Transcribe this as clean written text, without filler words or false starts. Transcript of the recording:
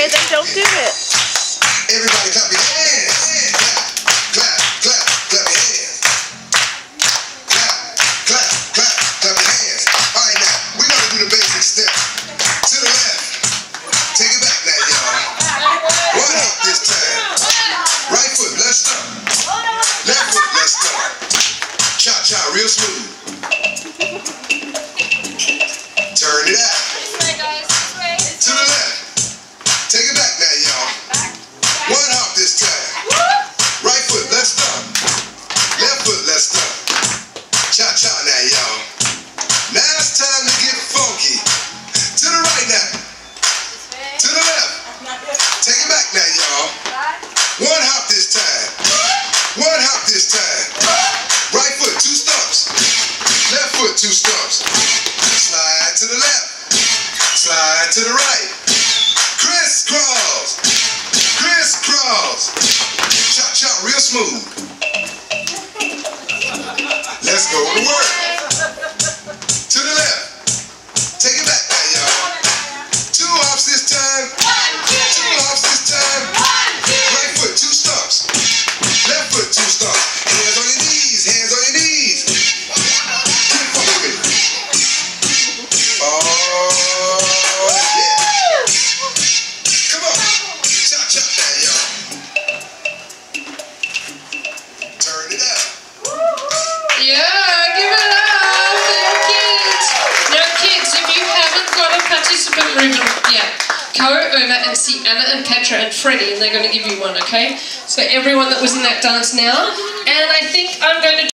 Okay, then don't do it. Everybody clap your hands. Clap, clap, clap your hands. Clap, clap, clap, clap your hands. All right, now, we're going to do the basic step. To the left. Take it back now, y'all. One hop this time. Right foot, let's start. Left foot, let's start. Cha-cha, real smooth. Turn it out. To the left. Take it back now, y'all. One hop this time. Right foot, let's start. Left foot, let's start. Cha-cha now, y'all. Now it's time to get funky. To the right now. To the left. Take it back now, y'all. One hop this time. One hop this time. Right foot, 2 stumps. Left foot, 2 stumps. Slide to the left. Slide to the right. Crisscross. Crisscross. Cha-cha, real smooth. Let's go to work. To the left. Take it back now, y'all. 2 hops this time. 2 hops this time. Right foot, 2 stumps. Left foot, 2 stumps. Hands on your knees. Hands on your knees. Get funky with it. Oh, yeah. Come on. Cha-cha now, y'all. Turn it out. Yeah, give it up for your kids. Now kids, if you haven't got a participant ribbon yet, go over and see Anna and Petra and Freddie and they're going to give you one, okay? So everyone that was in that dance now. And I think I'm going to